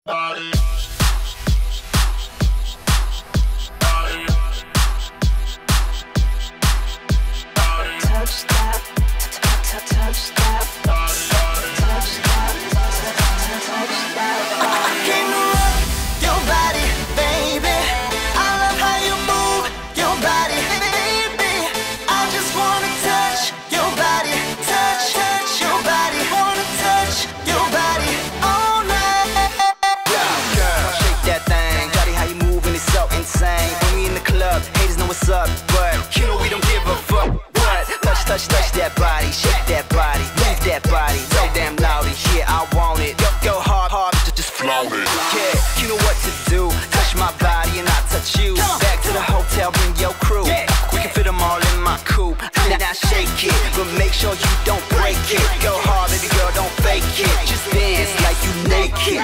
body. Touch that, touch that, touch that, touch that body. I came to rock your body, baby. I love how you move your body, baby. I just wanna touch your body, touch your body. Wanna touch your body all night. Girl, shake that thing. Daddy, how you moving is so insane. When we in the club, haters know what's up, but you know we don't give a fuck. Touch that body, shake that body, move that body, so damn loud. Yeah, I want it. Go hard, just float it. Yeah, you know what to do. Touch my body and I touch you. Back to the hotel, bring your crew. We can fit them all in my coupe. Now shake it, but make sure you don't break it. Go hard, baby girl, don't fake it. Just dance like you naked.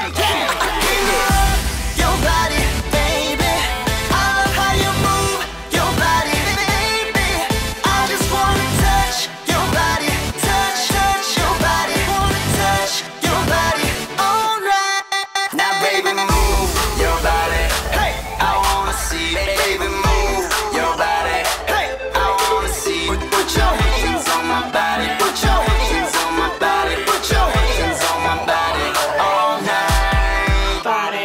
Your body, baby. I love how you move your body, baby. I just wanna touch your body, touch your body. Wanna touch your body all night. Now, baby, move your body. Hey, I wanna see, baby, move your body. Hey, I wanna see. Put your hands on my body. Put your hands on my body. Put your hands on my body all night. Body.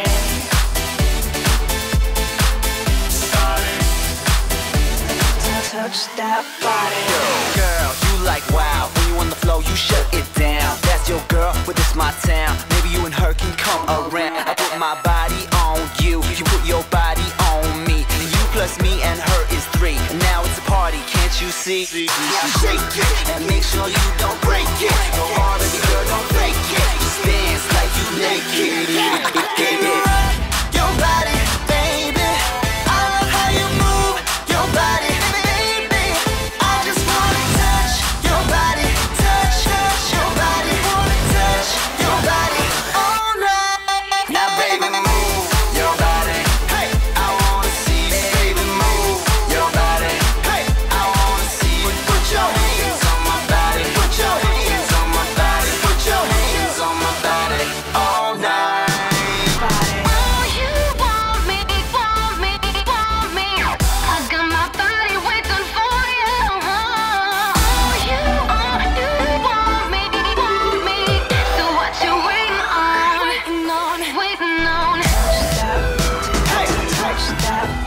Touch that body. Girl, you like wow. When you on the floor, you shut it down. That's your girl, but this my town. Maybe you and her can come around. I put my body on you. You put your body on me. And you plus me and her is 3. And now it's a party, can't you see? Now shake it and make sure you don't break it. Go hard, baby girl, don't fake it. Just dance like you naked. Your body, baby. I love how you move your body, baby. I just wanna touch your body, touch your body. Wanna touch your body all night. Now, baby, move your body. Hey, I wanna see, baby, move your body. Hey, I wanna see. Put your hands on my body. Put your hands on my body. Put your hands on my body all night. Oh, you want me, want me, want me. I got my body waiting for you. Oh, you want me, want me. So what you waiting on, waiting on. Touch that